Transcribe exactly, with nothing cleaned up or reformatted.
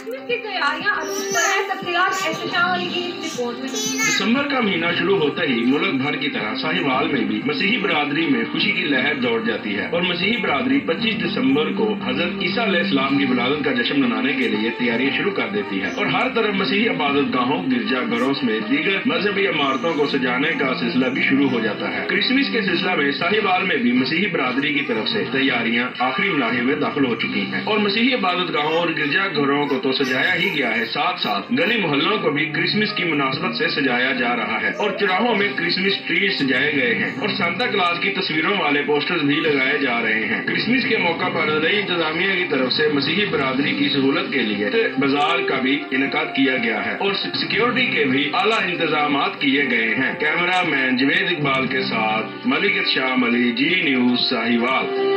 Christmas की तैयारियां अरूज पर है। तफसीलात एहतशाम अली की इस रिपोर्ट में। दिसंबर का महीना शुरू होते ही मुल्क भर की तरह साहिवाल में भी मसीही बरादरी में खुशी की लहर दौड़ जाती है और मसीही बरादरी पच्चीस दिसंबर को हजरत ईसा अलैहिस्सलाम की विलादत का जश्न मनाने के लिए तैयारियां शुरू कर देती है और हर तरफ मसीही इबादत गाहों, गिरजा घरों में दीगर मजहबी इमारतों को सजाने का सिलसिला भी शुरू हो जाता है। क्रिसमस के सिलसिला में साहिवाल में भी मसीही बरादरी की तरफ से तैयारियां आखिरी मराहल में दाखिल हो चुकी हैं और मसीही इबादत गाहों और गिरजा घरों को तो सजाया ही गया है, साथ साथ गली मोहल्लों को भी क्रिसमस की मुनासबत से सजाया जा रहा है और चौराहों में क्रिसमस ट्री सजाए गए हैं और सांता क्लॉज की तस्वीरों वाले पोस्टर्स भी लगाए जा रहे हैं। क्रिसमस के मौका पर नई इंतजामिया की तरफ से मसीही बरादरी की सहूलत के लिए बाजार का भी इनकाद किया गया है और सिक्योरिटी के भी आला इंतजाम किए गए हैं। कैमरा मैन जवेद इकबाल के साथ मलिक शाह अली, जी न्यूज साहिवाल।